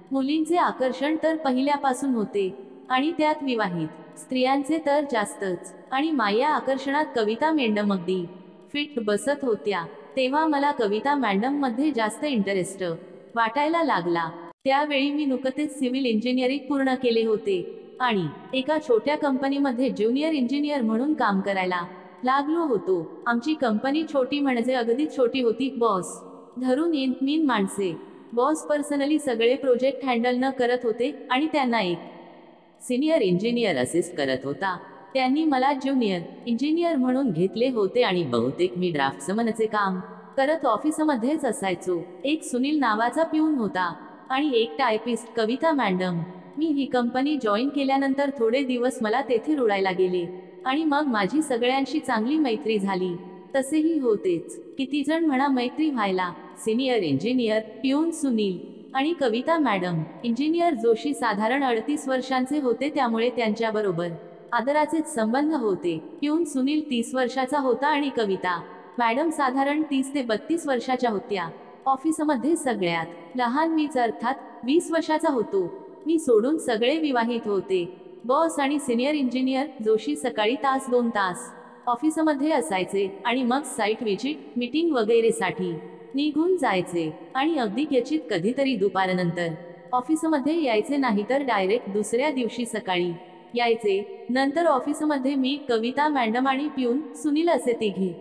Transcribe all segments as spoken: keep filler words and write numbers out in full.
मुलींचे आकर्षण तर पहिल्यापासून होते आणि त्यात विवाहित स्त्रियांचे तर जास्तच। आणि माया आकर्षणात कविता मॅडम अगदी फिट बसत होत्या। तेव्हा मला कविता मॅडम मध्ये जास्त इंटरेस्ट वाटायला लागला। त्यावेळी मी नुकतेच सिव्हिल इंजिनिअरिंग पूर्ण केले होते आणि एका छोट्या कंपनीमध्ये ज्युनियर इंजिनियर म्हणून काम करायला लागलो होतो। आमची कंपनी छोटी म्हणजे अगदी छोटी होती। बॉस धरून इन मीन माणसे। बॉस पर्सनली सगळे प्रोजेक्ट हँडल न करत होते आणि त्यांना एक सिनियर इंजिनियर असिस्ट करत होता। त्यांनी मला ज्युनियर इंजिनियर म्हणून घेतले होते आणि बहुतेक मी ड्राफ्ट्समनचे काम करत ऑफिसमध्येच असायचो। एक सुनील नावाचा पिऊन होता आणि एक टायपिस्ट कविता मॅडम। मी ही कंपनी जॉईन केल्यानंतर थोडे दिवस मला तेथे रुळायला गेले आणि मग माझी सगळ्यांशी चांगली मैत्री झाली। तसेही होतेच किती जण म्हणा मैत्री व्हायला। सिनियर इंजिनियर पिऊन सुनील आणि कविता मॅडम इंजिनियर जोशी साधारण अडतीस वर्षांचे होते, त्यामुळे त्यांच्याबरोबर आदराचेच संबंध होते। पिऊन सुनील तीस वर्षाचा होता आणि कविता मॅडम साधारण तीस ते बत्तीस वर्षाच्या होत्या। ऑफिसमध्ये सगळ्यात लहान मीच, अर्थात वीस वर्षाचा होतो। मी सोडून सगळे विवाहित होते। बॉस आणि सिनियर इंजिनियर जोशी सकाळी तास दोन तास ऑफिसमध्ये असायचे आणि मग साईट व्हिजिट मीटिंग वगैरेसाठी निघून जायचे आणि अगदी क्वचित कधीतरी दुपारनंतर ऑफिसमध्ये यायचे, नाही तर डायरेक्ट दुसऱ्या दिवशी सकाळी यायचे। नंतर ऑफिसमध्ये मी, कविता मॅडम आणि पिऊन सुनील असे तिघे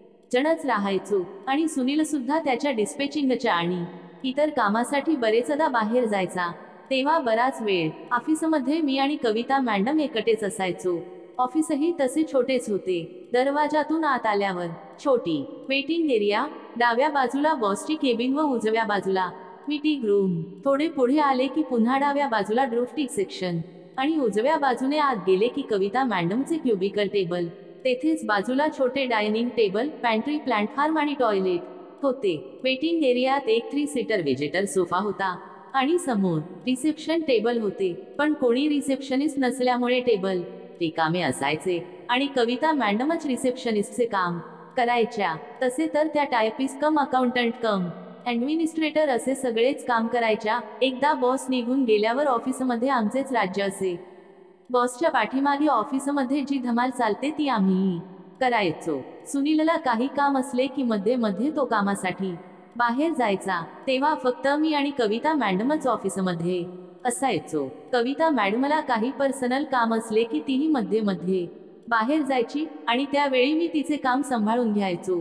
जणच राहायचो आणि सुनील सुद्धा त्याच्या डिस्पॅचिंगच्या आणि इतर कामासाठी बरेचदा बाहेर जायचा। तेव्हा बराच वेळ ऑफिसमध्ये मी आणि कविता मॅडम एकटेच असायचो। ऑफिसही तसे छोटेच होते। दरवाजातून आत आल्यावर छोटी वेटिंग एरिया, डाव्या बाजूला बॉसची केबिन व उजव्या बाजूला मीटिंग रूम। थोडे पुढे आले की पुन्हा डाव्या बाजूला ड्राफ्टिंग सेक्शन आणि उजव्या बाजूने आत गेले की कविता मॅडमचे क्युबिकल टेबल। तेथेच बाजूला छोटे डायनिंग टेबल, पॅन्ट्री, प्लॅटफॉर्म आणि टॉयलेट होते। वेटिंग एरियात एक थ्री सीटर व्हिजिटर सोफा होता आणि समोर रिसेप्शन टेबल होते, पण कोणी रिसेप्शनिस्ट नसल्यामुळे टेबल रिकामे असायचे आणि कविता मॅडमच रिसेप्शनिस्टचे काम करायच्या। तसे तर त्या typist cum accountant cum administrator असे सगळेच काम करायच्या। एकदा बॉस निघून गेल्यावर ऑफिसमध्ये आमचेच राज्य असे। बॉसच्या पाठीमागे ऑफिसमध्ये जी धमाल चालते ती आम्हीही करायचो। सुनीलला काही काम असले की मध्ये मध्ये तो कामासाठी बाहेर जायचा, तेव्हा फक्त मी आणि कविता मॅडमच ऑफिसमध्ये असायचो। कविता मॅडमला काही पर्सनल काम असले की तीही मध्ये मध्ये बाहेर जायची आणि त्यावेळी मी तिचे काम सांभाळून घ्यायचो।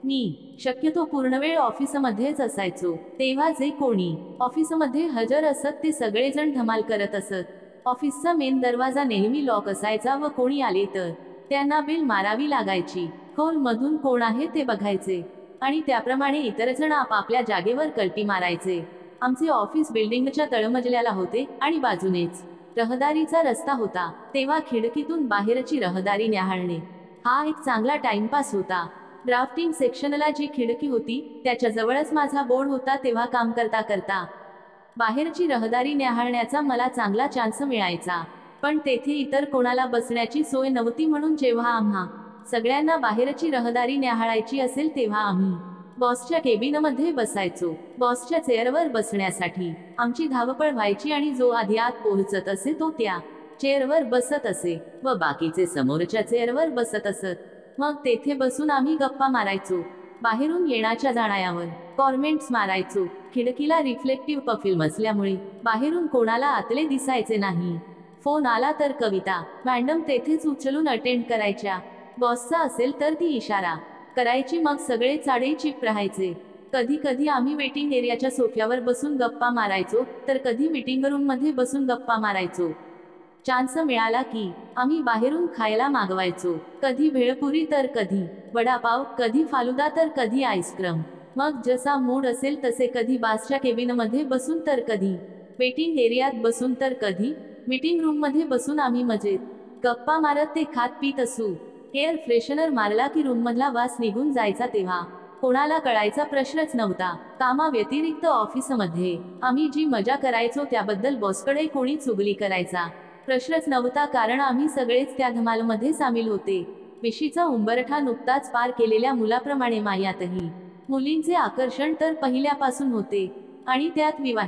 मी शक्यतो पूर्णवेळ ऑफिसमध्येच असायचो। तेव्हा जे कोणी ऑफिसमध्ये हजर असत ते सगळेजण धमाल करत असत। ऑफिसचा मेन दरवाजा नेहमी लॉक असायचा व कोणी आले तर त्यांना बेल मारावी लागायची। खोल मधून कोण आहे ते बघायचे आणि त्याप्रमाणे इतर जण आपापल्या जागेवर कल्टी मारायचे। आमचे ऑफिस बिल्डिंगच्या तळमजल्याला होते आणि बाजूनेच रहदारीचा रस्ता होता, तेव्हा खिडकीतून बाहेरची रहदारी न्याहाळणे हा एक चांगला टाइमपास होता। ड्राफ्टिंग सेक्शनला जी खिडकी होती त्याच्या जवळच माझा बोर्ड होता, तेव्हा काम करता करता बाहेरची रहदारी न्याहाळण्याचा मला चांगला चान्स मिळायचा। पण तेथे इतर कोणाला बसण्याची सोय नव्हती, म्हणून जेव्हा आम्हा सगळ्यांना बाहेरची रहदारी न्याहाळायची असेल तेव्हा आम्ही बॉसच्या केबिनमध्ये बसायचो। बॉसच्या चेअरवर बसण्यासाठी आमची धावपळ व्हायची आणि जो आधी आत पोहोचत असे तो त्या चेअरवर बसत असे व बाकीचे समोरच्या चेअरवर बसत असत। मग तेथे बसून आम्ही गप्पा मारायचो। बाहेरून येण्याच्या जाण्यावर कॉमेंट्स मारायचो। खिडकीला रिफ्लेक्टिव्ह पफिल्म असल्यामुळे बाहेरून कोणाला आतले दिसायचे नाही। फोन आला तर कविता मॅडम तेथेच उचलून अटेंड करायच्या। बॉसचा असेल तर ती इशारा करायची, मग सगळे चाडे चिप राहायचे। कधी कधी आम्ही वेटिंग एरियाच्या सोफ्यावर बसून गप्पा मारायचो, तर कधी मीटिंग रूम मध्ये बसून गप्पा मारायचो। चान्स मिळाला की आम्ही बाहेरून खायला मागवायचो, कधी भेळपुरी तर कधी वडापाव, कधी फालुदा तर कधी आईस्क्रीम। मग जसा मूड असेल तसे कधी बॉसच्या केबिनमध्ये बसून तर कधी वेटिंग एरियात बसून तर कधी मीटिंग रूम मध्ये बसून आम्ही मजेत गप्पा मारत ते खात पीत असू। एअर फ्रेशनर मारला की रूम मधला वास निघून जायचा, तेव्हा कोणाला कळायचा प्रश्नच नव्हता। कामा व्यतिरिक्त ऑफिसमध्ये आम्ही जी मजा करायचो त्याबद्दल बॉसकडे कोणी चुगली करायचा प्रश्नच नव्हता, कारण आम्ही सगळेच त्या धमालमध्ये सामील होते। विशीचा उंबरठा नुकताच पार केलेल्या मुलाप्रमाणे मायातही मुलींचे आकर्षण तर पहिल्यापासून होते आणि त्यात विवाहित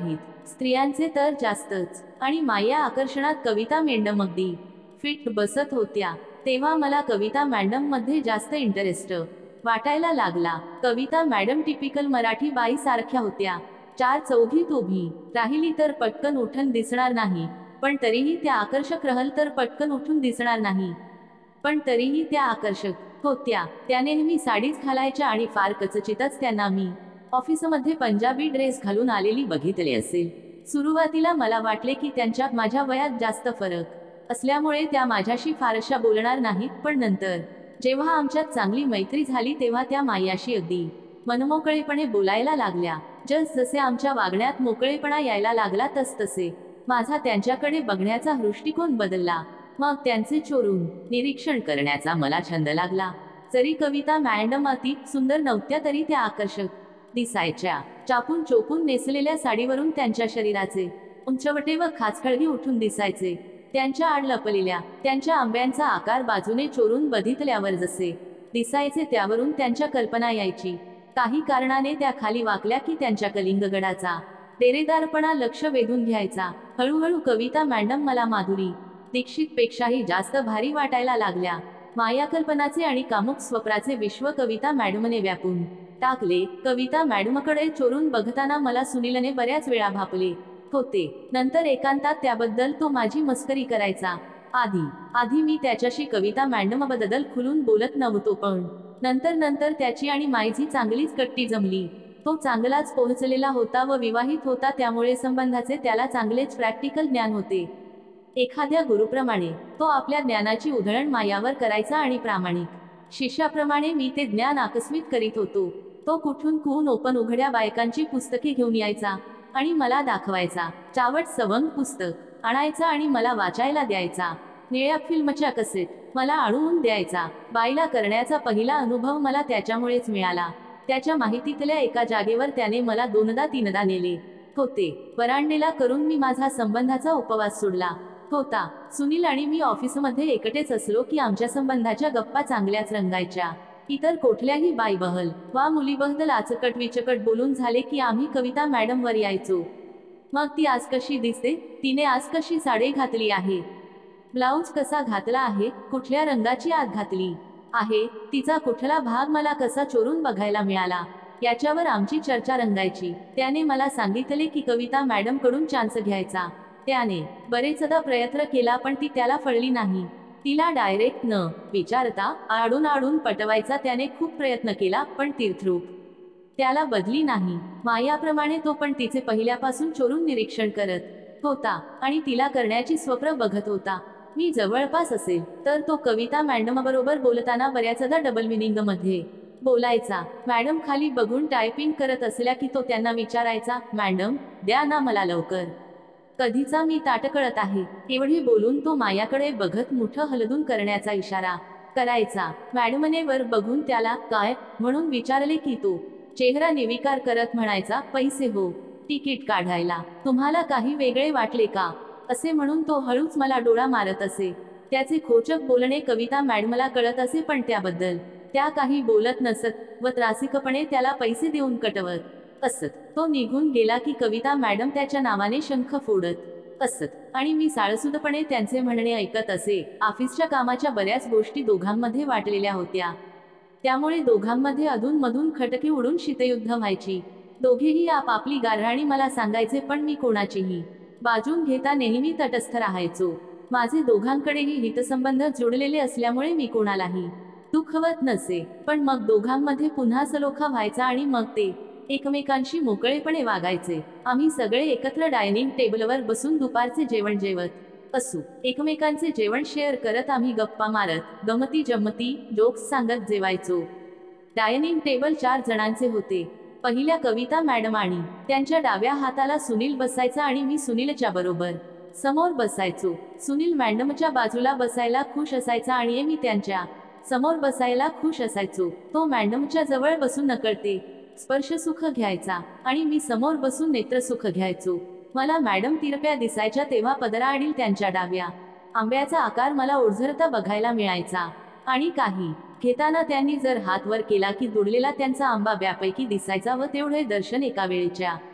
स्त्रियांचे तर जास्तच. आणि माया आकर्षणात कविता मॅडम अगदी फिट बसत होत्या तेव्हा मला कविता मॅडम मध्ये जास्त इंटरेस्ट वाटायला लागला. कविता मॅडम टिपिकल मराठी बाई सारख्या होत्या. चार चौघीत उभी राहिली तर पटकन उठून दिसणार नाही, पण तरीही त्या आकर्षक रहल तर पटकन उठून दिसणार नाही, पण तरीही त्या आकर्षक होत्या. त्या नेहमी साडीच घालायच्या आणि फार कचचितच त्यांना मी ऑफिसमध्ये पंजाबी ड्रेस घालून आलेली बघितले असेल. सुरुवातीला मला वाटले की त्यांच्यात माझ्या वयात जास्त फरक असल्यामुळे त्या माझ्याशी फारशा बोलणार नाहीत, पण नंतर जेव्हा आमच्यात चांगली मैत्री झाली तेव्हा त्या मायाशी अगदी मनमोकळेपणे बोलायला लागल्या. जस जसे आमच्या वागण्यात मोकळेपणा यायला लागला तस तसे माझा त्यांच्याकडे बघण्याचा दृष्टिकोन बदलला. मग त्यांचे चोरून निरीक्षण करण्याचा मला छंद लागला. जरी कविता मॅडम अति सुंदर नव्हत्या तरी त्या आकर्षक दिसायच्या. चापून चोपून नेसलेल्या साडीवरून त्यांच्या शरीराचे उंचवटे व खाचखळगी उठून दिसायचे. त्यांच्या आड लपलेल्या त्यांच्या आंब्यांचा आकार बाजूने चोरून बघितल्यावर जसे दिसायचे त्यावरून त्यांच्या कल्पना यायची. काही कारणाने त्या खाली वाकल्या की त्यांच्या कलिंगगडाचा डेरेदारपणा लक्ष वेधून घ्यायचा. हळूहळू कविता मॅडम मला माधुरी दीक्षित पेक्षाही जास्त भारी वाटायला लागल्या. माया कल्पनाचे आणि कामुक स्वप्नाचे विश्व कविता मॅडमने व्यापून टाकले. कविता मॅडमकडे चोरून बघताना मला सुनीलने बऱ्याच वेळा भापले होते. नंतर एकांतात त्याबद्दल तो माझी मस्करी करायचा. आधी आधी मी त्याच्याशी कविता मॅडमबद्दल खुलून बोलत नव्हतो, पण नंतर नंतर त्याची आणि माझी चांगलीच कट्टी जमली. तो चांगलाच पोहोचलेला होता व विवाहित होता, त्यामुळे संबंधाचे त्याला चांगलेच प्रॅक्टिकल ज्ञान होते. एखाद्या गुरुप्रमाणे तो आपल्या ज्ञानाची उधळण मायावर करायचा आणि प्रामाणिक शिष्याप्रमाणे मी ते ज्ञान आकस्मित करीत होतो. तो कुठून कुहून ओपन उघड्या बायकांची पुस्तके घेऊन यायचा आणि मला दाखवायचा. चावट सवंग पुस्तक आणायचा आणि मला वाचायला द्यायचा. निळ्या फिल्मच्या कसेट मला आणून द्यायचा. बाईला करण्याचा पहिला अनुभव मला त्याच्यामुळेच मिळाला. त्याच्या माहितीतल्या एका जागेवर त्याने मला दोनदा तीनदा नेले होते. वरांडेला करून मी माझा संबंधाचा उपवास सोडला होता. सुनील आणि मी ऑफिसमध्ये एकटेच असलो की आमच्या संबंधाच्या गप्पा चांगल्याच रंगायच्या. इतर कुठल्याही बाई बहल वा मुलीबद्दल आचकट विचकट बोलून झाले की आम्ही कविता मॅडम वर यायचो. मग ती आज कशी दिसते, तिने आज कशी साडी घातली आहे, ब्लाऊज कसा घातला आहे, कुठल्या रंगाची आत घातली आहे, तिचा कुठला भाग मला कसा चोरून बघायला मिळाला, याच्यावर आमची चर्चा रंगायची. त्याने मला सांगितले की कविता मॅडम कडून चान्स घ्यायचा. त्याने बरेचदा प्रयत्न केला पण ती त्याला फळली नाही. तिला डायरेक्ट न विचारता आडून आडून पटवायचा त्याने खूप प्रयत्न केला, पण तीर्थरूप त्याला बदली नाही. मायाप्रमाणे तो पण तिचे पहिल्यापासून चोरून निरीक्षण करत होता आणि तिला करण्याची स्वप्न बघत होता. मी जवळपास असेल तर तो कविता मॅडम बरोबर बोलताना बऱ्याचदा डबल मिनिंग मध्ये बोलायचा. मॅडम खाली बघून टायपिंग करत असल्या की तो त्यांना विचारायचा, मॅडम द्या ना मला लवकर, कधीचा मी ताटकळत आहे. एवढे बोलून तो मायाकडे बघत मुठं हलदून करण्याचा इशारा करायचा. मॅडमने वर बघून त्याला काय म्हणून विचारले की तो चेहरा निर्विकार करत म्हणायचा, पैसे हो, तिकीट काढायला. तुम्हाला काही वेगळे वाटले का, असे म्हणून तो हळूच मला डोळा मारत असे. त्याचे खोचक बोलणे कविता मॅडमला कळत असे, पण त्याबद्दल त्या काही बोलत नसत व त्रासिकपणे त्याला पैसे देऊन कटवत असत. तो निघून गेला की कविता मॅडम त्याच्या नावाने शंख फोडत असत आणि मी साळसूदपणे त्यांचे म्हणणे ऐकत असे. ऑफिसच्या कामाच्या बऱ्याच गोष्टी दोघांमध्ये वाटलेल्या होत्या, त्यामुळे दोघांमध्ये अधून मधून खटके उडून शीतयुद्ध व्हायची. दोघेही आपापली गाऱ्हाणी मला सांगायचे, पण मी कोणाचीही बाजून घेता नेहमी तटस्थ राहायचो. माझे दोघांकडेही हितसंबंध जोडलेले असल्यामुळे मी कोणालाही दुखवत नसे. पण मग दोघांमध्ये पुन्हा सलोखा व्हायचा आणि मग ते एकमेकांशी मोकळेपणे वागायचे. आम्ही सगळे एकत्र डायनिंग टेबलवर बसून दुपारचे जेवण जेवत असू. एकमेकांचे जेवण शेअर करत आम्ही गप्पा मारत गमती जमती जोक्स सांगत जेवायचो. डायनिंग टेबल चार जणांचे होते. पहिल्या कविता मॅडम आणि त्यांच्या डाव्या हाताला सुनील बसायचा आणि मी सुनीलच्या बरोबर समोर बसायचो. सुनील मॅडमच्या बाजूला बसायला खुश असायचा आणि मी त्यांच्या समोर बसायला खुश असायचो. तो मॅडमच्या जवळ बसून नकळते स्पर्शसुख घ्यायचा आणि मी समोर बसून नेत्रसुख घ्यायचो. मला मॅडम तिरप्या दिसायच्या तेव्हा पदराआडील त्यांच्या डाव्या आंब्याचा आकार मला ओझरता बघायला मिळायचा आणि काही घेताना त्यांनी जर हात वर केला की दुडलेला त्यांचा आंबा व्यापैकी दिसायचा व तेवढे दर्शन एका वेळेच्या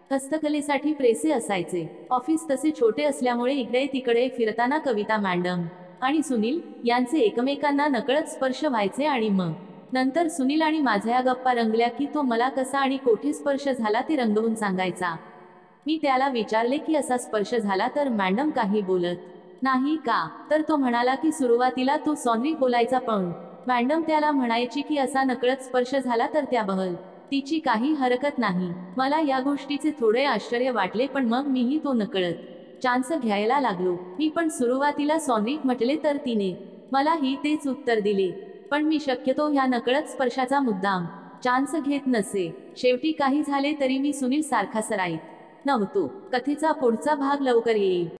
हस्तकलेसाठी प्रेसे असायचे. ऑफिस तसे छोटे असल्यामुळे इकडे तिकडे फिरताना कविता मॅडम आणि सुनील यांचे एकमेकांना नकळत स्पर्श व्हायचे आणि मग नंतर सुनील आणि माझ्या गप्पा रंगल्या की तो मला कसा आणि कोठे स्पर्श झाला ते रंगवून सांगायचा. मी त्याला विचारले की असा स्पर्श झाला तर मॅडम काही बोलत नाही का? तर तो म्हणाला की सुरुवातीला तो सॉरी बोलायचा पण मॅडम त्याला म्हणायची की असा नकळत स्पर्श झाला तर त्याबद्दल तिची काही हरकत नाही. मला या गोष्टीचे थोडे आश्चर्य वाटले पण मग मीही तो नकळत चान्स घ्यायला लागलो. मी पण सुरुवातीला सॉरी म्हटले तर तिने मलाही तेच उत्तर दिले. पण मी शक्यतो ह्या नकळत स्पर्शाचा मुद्दाम चान्स घेत नसे. शेवटी काही झाले तरी मी सुनील सारखा सराईत नव्हतो. कथेचा पुढचा भाग लवकर येईल.